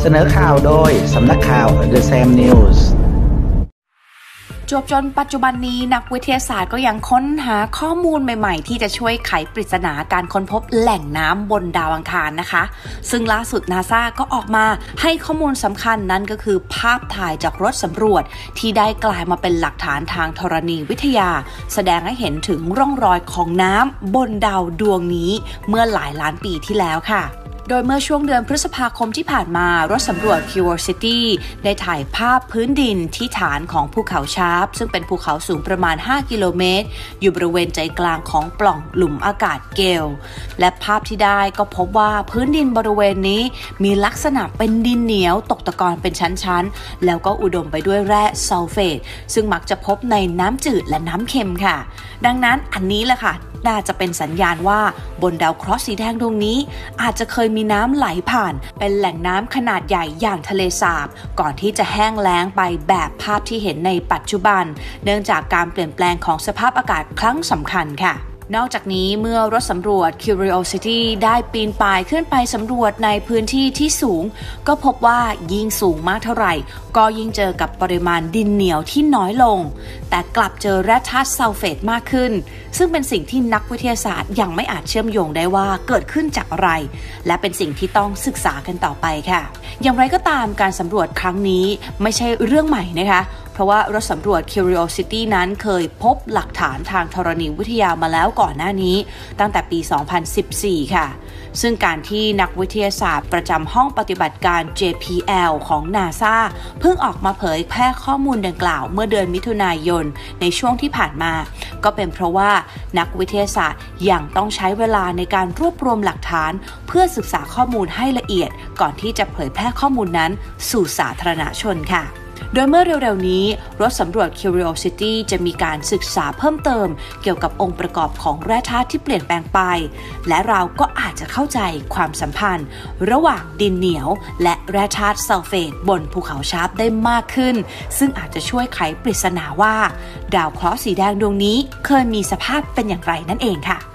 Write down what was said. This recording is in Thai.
เสนอข่าวโดยสำนักข่าว The Sam News จวบจนปัจจุบันนี้นักวิทยาศาสตร์ก็ยังค้นหาข้อมูลใหม่ๆที่จะช่วยไขปริศนาการค้นพบแหล่งน้ำบนดาวอังคารนะคะซึ่งล่าสุด NASA ก็ออกมาให้ข้อมูลสำคัญนั่นก็คือภาพถ่ายจากรถสำรวจที่ได้กลายมาเป็นหลักฐานทางธรณีวิทยาแสดงให้เห็นถึงร่องรอยของน้ำบนดาวดวงนี้เมื่อหลายล้านปีที่แล้วค่ะโดยเมื่อช่วงเดือนพฤษภาคมที่ผ่านมารถสำรวจ Curiosity ได้ถ่ายภาพพื้นดินที่ฐานของภูเขาชาร์ปซึ่งเป็นภูเขาสูงประมาณ5กิโลเมตรอยู่บริเวณใจกลางของปล่องหลุมอากาศเกลและภาพที่ได้ก็พบว่าพื้นดินบริเวณนี้มีลักษณะเป็นดินเหนียวตกตะกอนเป็นชั้นๆแล้วก็อุดมไปด้วยแร่ซัลเฟตซึ่งมักจะพบในน้ำจืดและน้ำเค็มค่ะดังนั้นอันนี้แหละค่ะน่าจะเป็นสัญญาณว่าบนดาวเคราะห์สีแดงดวงนี้อาจจะเคยมีน้ำไหลผ่านเป็นแหล่งน้ำขนาดใหญ่อย่างทะเลสาบก่อนที่จะแห้งแล้งไปแบบภาพที่เห็นในปัจจุบันเนื่องจากการเปลี่ยนแปลงของสภาพอากาศครั้งสำคัญค่ะนอกจากนี้เมื่อรถสำรวจ Curiosity ได้ปีนป่ายขึ้นไปสำรวจในพื้นที่ที่สูงก็พบว่ายิ่งสูงมากเท่าไหร่ก็ยิ่งเจอกับปริมาณดินเหนียวที่น้อยลงแต่กลับเจอแร่ธาตุซัลเฟตมากขึ้นซึ่งเป็นสิ่งที่นักวิทยาศาสตร์ยังไม่อาจเชื่อมโยงได้ว่าเกิดขึ้นจากอะไรและเป็นสิ่งที่ต้องศึกษากันต่อไปค่ะอย่างไรก็ตามการสำรวจครั้งนี้ไม่ใช่เรื่องใหม่นะคะเพราะว่ารถสำรวจ Curiosity นั้นเคยพบหลักฐานทางธรณีวิทยามาแล้วก่อนหน้านี้ตั้งแต่ปี 2014 ค่ะซึ่งการที่นักวิทยาศาสตร์ประจำห้องปฏิบัติการ JPL ของ NASA เพิ่งออกมาเผยแพร่ข้อมูลดังกล่าวเมื่อเดือนมิถุนายนในช่วงที่ผ่านมาก็เป็นเพราะว่านักวิทยาศาสตร์ยังต้องใช้เวลาในการรวบรวมหลักฐานเพื่อศึกษาข้อมูลให้ละเอียดก่อนที่จะเผยแพร่ข้อมูลนั้นสู่สาธารณชนค่ะโดยเมื่อเร็วๆนี้รถสำรวจ Curiosity จะมีการศึกษาเพิ่มเติมเกี่ยวกับองค์ประกอบของแร่ธาตุที่เปลี่ยนแปลงไปและเราก็อาจจะเข้าใจความสัมพันธ์ระหว่างดินเหนียวและแร่ธาตุซัลเฟตบนภูเขาชาร์ปได้มากขึ้นซึ่งอาจจะช่วยไขปริศนาว่าดาวเคราะห์สีแดงดวงนี้เคยมีสภาพเป็นอย่างไรนั่นเองค่ะ